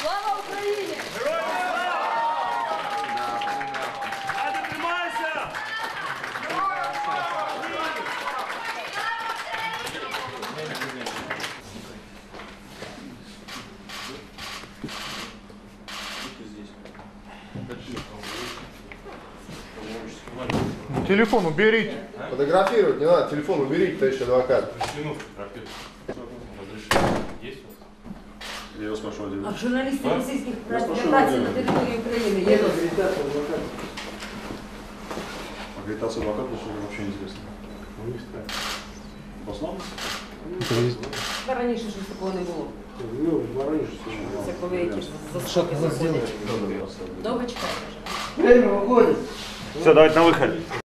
Слава Україні! Героям слава! Ради, тримайся! Телефон уберите. Фотографировать не надо, телефон уберите, товарищ адвокат. Я вас прошу один. А журналісти російських праці на території України є? Агитация адвоката, что вообще неизвестно. Послал? Раніше щось такого не було. Це коли якісь заскоки заходять. Довго чекаєте? Все, давайте на вихід.